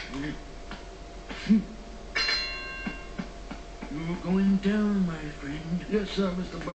You're going down, my friend. Yes, sir, Mr.